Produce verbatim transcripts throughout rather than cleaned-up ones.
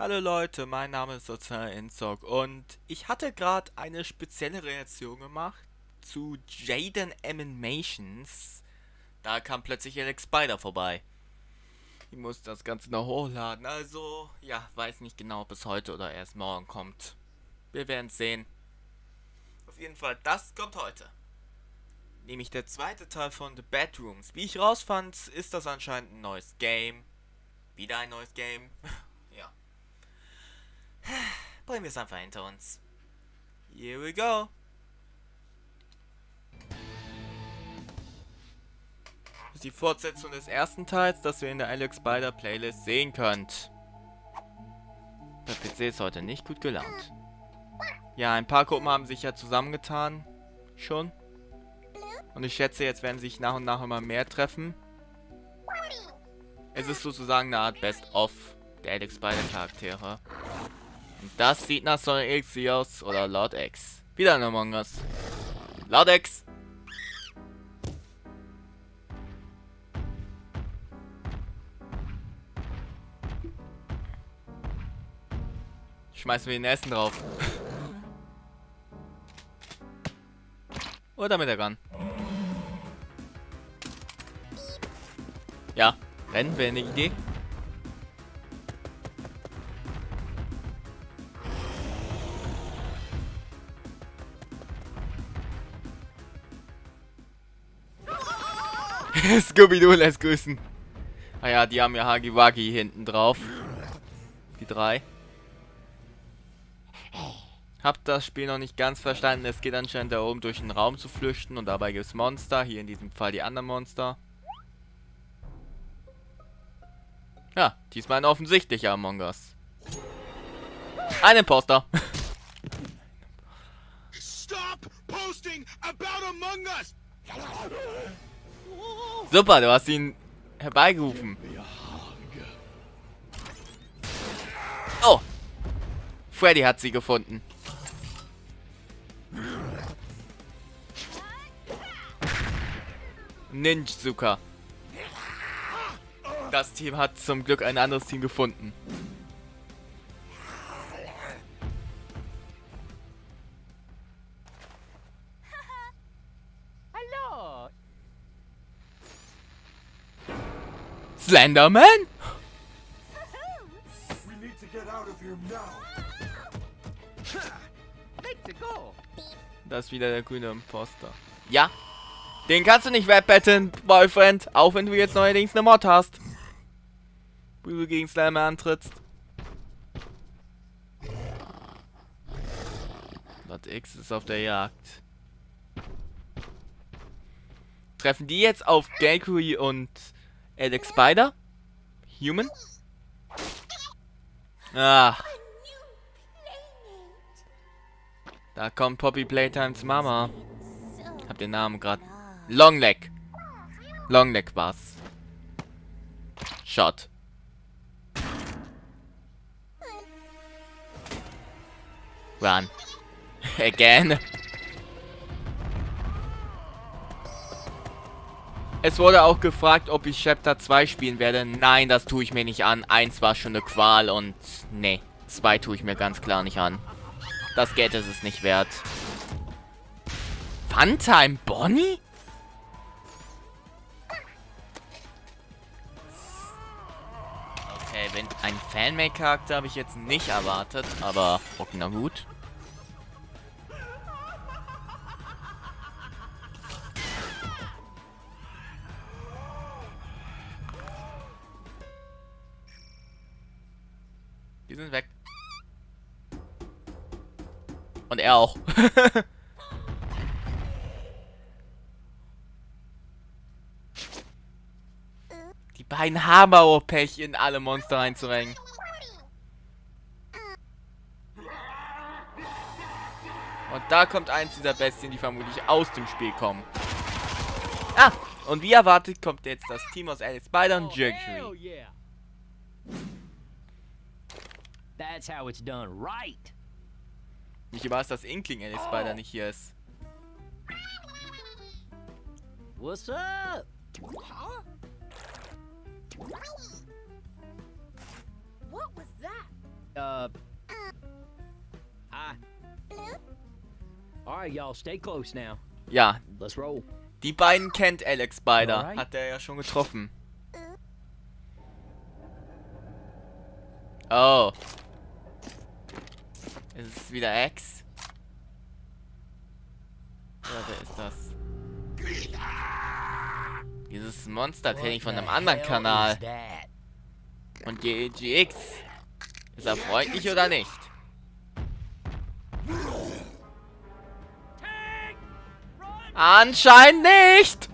Hallo Leute, mein Name ist Sozial Inzog und ich hatte gerade eine spezielle Reaktion gemacht zu Jaden Animations. Da kam plötzlich Alex Spider vorbei. Ich muss das Ganze noch hochladen, also ja, weiß nicht genau, ob es heute oder erst morgen kommt. Wir werden es sehen. Auf jeden Fall, das kommt heute. Nämlich der zweite Teil von The Bedrooms. Wie ich rausfand, ist das anscheinend ein neues Game. Wieder ein neues Game. Ja. Bringen wir es einfach hinter uns. Here we go. Das ist die Fortsetzung des ersten Teils, das ihr in der Alex Spider Playlist sehen könnt. Der P C ist heute nicht gut gelaunt. Ja, ein paar Gruppen haben sich ja zusammengetan. Schon. Und ich schätze, jetzt werden sich nach und nach immer mehr treffen. Es ist sozusagen eine Art Best-of der Alex Spider Charaktere. Und das sieht nach Sonic X aus oder Lord X. Wieder ein Among Us. Lord X! Schmeißen wir den Essen drauf. Oder mit der Gun. Ja, rennen wäre eine Idee. Scooby-Doo lässt grüßen. Ah ja, die haben ja Hagi-Wagi hinten drauf. Die drei. Hab das Spiel noch nicht ganz verstanden. Es geht anscheinend da oben durch den Raum zu flüchten und dabei gibt es Monster. Hier in diesem Fall die anderen Monster. Ja, diesmal ein offensichtlicher Among Us. Ein Imposter. Stop posting about Among Us. Super, du hast ihn herbeigerufen. Oh! Freddy hat sie gefunden. Ninjazuka. Das Team hat zum Glück ein anderes Team gefunden. Hallo. Slenderman? We need to get out of here now. Let's go. Das ist wieder der grüne Imposter. Ja. Den kannst du nicht wegbetten, Boyfriend. Auch wenn du jetzt neuerdings eine Mod hast. Wo du gegen Slenderman antrittst. Lord X ist auf der Jagd. Treffen die jetzt auf Galkery und Alex Spider? Human? Ah. Da kommt Poppy Playtimes Mama. Hab den Namen gerade. Longleg. Longleg war's. Shot. Run. Again. Es wurde auch gefragt, ob ich Chapter zwei spielen werde. Nein, das tue ich mir nicht an. Eins war schon eine Qual und nee, zwei tue ich mir ganz klar nicht an. Das Geld ist es nicht wert. Funtime Bonnie? Okay, wenn ein Fanmade-Charakter habe ich jetzt nicht erwartet, aber okay, na gut. Die sind weg. Und er auch. Die beiden haben aber auch Pech, in alle Monster reinzurengen. Und da kommt eins dieser Bestien, die vermutlich aus dem Spiel kommen. Ah, und wie erwartet kommt jetzt das Team aus Alex Spider und Oh, hell Jerky. yeah. That's how it's done right. Mich überrascht, dass Inkling Alex Spider nicht hier ist. What's up? What was that? Alright, y'all, stay close now. Ja, Let's roll. die beiden kennt Alex Spider. Alright. Hat er ja schon getroffen. Oh. Ist es wieder X? Oder wer ist das? Dieses Monster kenne ich von einem anderen Kanal. Und G G X. Ist er freundlich oder nicht? Anscheinend nicht!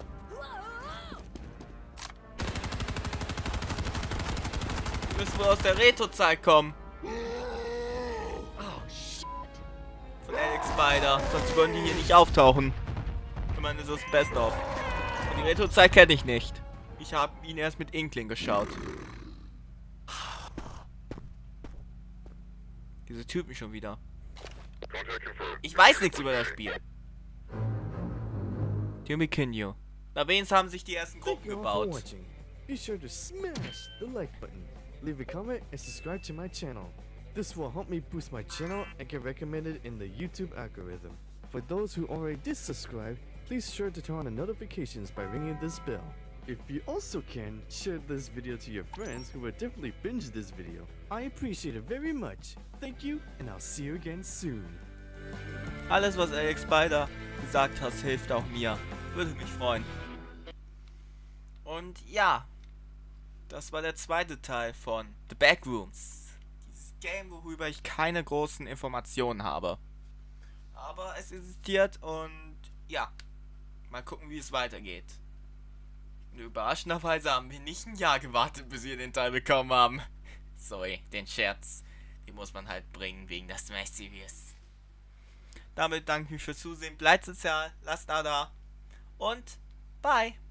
Wir müssen wohl aus der Retro-Zeit kommen. Oh, shit. Von Alex Spider. Sonst würden die hier nicht auftauchen. Ich meine, das ist das Best-of. Und die Retro-Zeit kenne ich nicht. Ich habe ihn erst mit Inkling geschaut. Diese Typen schon wieder. Ich weiß nichts über das Spiel. Jimmy Kinyo. Na, wenigstens haben sich die ersten Thank Gruppen you all for gebaut. watching. Be sure to smash the like button, leave a comment, and subscribe to my channel. This will help me boost my channel and get recommended in the YouTube algorithm. For those who already did subscribe, please sure to turn on the notifications by ringing this bell. If you also can, share this video to your friends who will definitely binge this video. I appreciate it very much. Thank you, and I'll see you again soon. Alles, was Alex Spider gesagt hat, hilft auch mir. Würde mich freuen. Und ja, das war der zweite Teil von The Backrooms. Dieses Game, worüber ich keine großen Informationen habe. Aber es existiert und ja, mal gucken, wie es weitergeht. Und überraschenderweise haben wir nicht ein Jahr gewartet, bis wir den Teil bekommen haben. Sorry, den Scherz, den muss man halt bringen wegen der Smash Series. Damit danke ich mich fürs Zusehen, bleibt sozial, lasst da da und bye!